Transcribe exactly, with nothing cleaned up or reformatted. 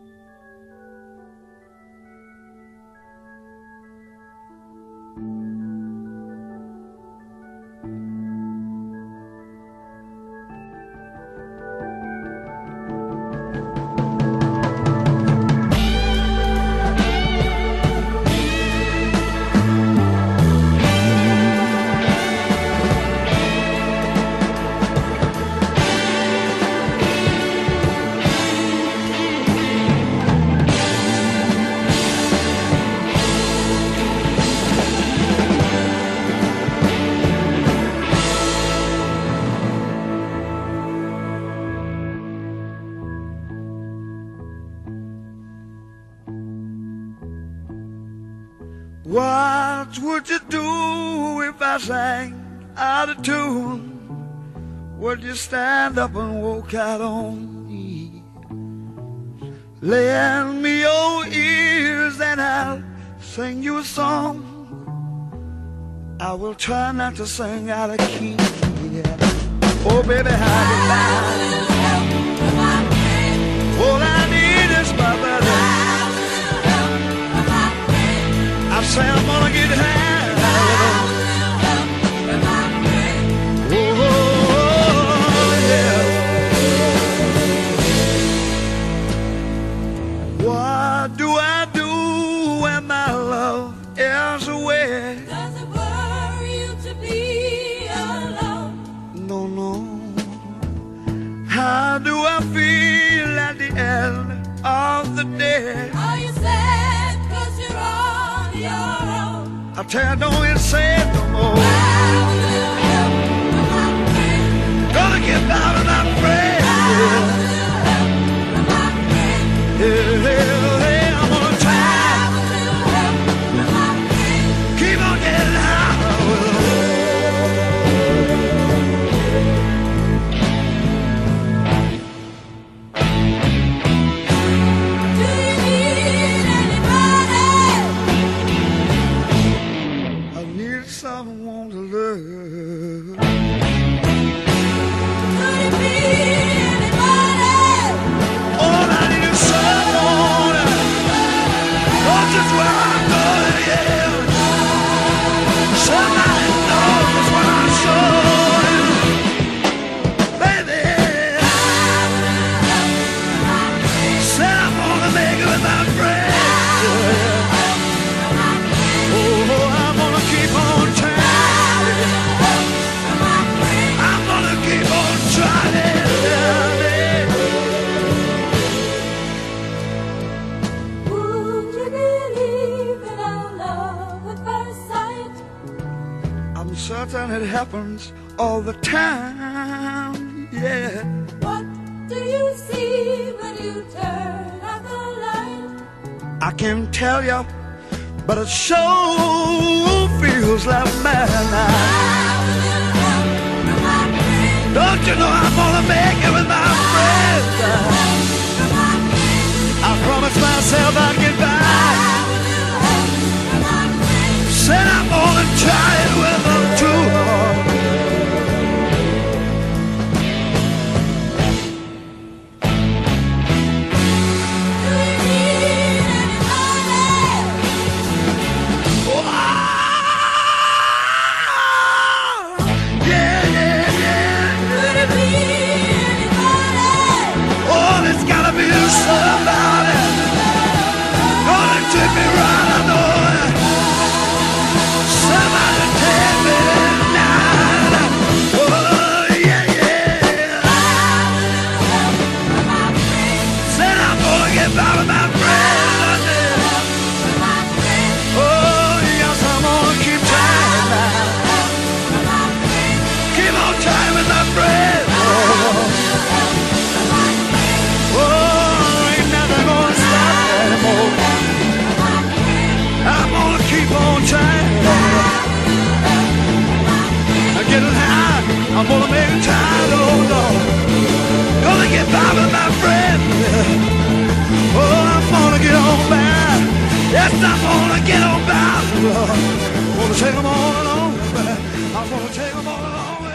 What would you do if I sang out of tune? Would you stand up and walk out on me? Lend me your ears and I'll sing you a song. I will try not to sing out of key. Oh baby, how do you all I need is my brother. I say I'm gonna get high. Oh, yeah. What do I do when my love is away? Does it worry you to be alone? No, no. How do I feel at the end of the day? Are you sad cause you're on your own? I tell you, don't even say it no more. How will you help my friend? Gonna get out of my friend. How will you help my friend? Yeah, yeah, yeah, I'm gonna try. How will you help my friend? Keep on getting high. Do you need anybody? I need someone to love. Could it be anybody? All I need is someone. Not just where I'm going, yeah. Somebody knows what I'm showing. Baby, said I'm gonna make it with my friends. Oh, I'm gonna keep on trying. I'm gonna keep on trying. Would you believe in our love at first sight? I'm certain it happens all the time, yeah. What do you see when you turn out the light? I can't tell you, but it sure feels like madness. How will you help my friend? Don't you know I'm gonna make it with my friends? My friend. I promised myself I'd get by. How will you help my friend? Said I'm gonna try it with them too. Do you need anybody? Yeah, yeah, yeah. Could it be anybody? Oh, there's gotta be somebody gonna take me right, I know it. Somebody take me tonight. Oh, yeah, yeah. My friend, Said I'm gonna get by with my friends. my friend, Oh, yes, I'm gonna keep trying now. my friend, Keep on trying with my friends. Oh, ain't nothing gonna stop me anymore. I'm gonna keep on trying. I'm getting high. I'm gonna make it time, oh Lord. Gonna get by with my friends. Oh, I'm gonna get on by. Yes, I'm gonna get on by, Lord. Gonna take them all along. I'm gonna take them all along.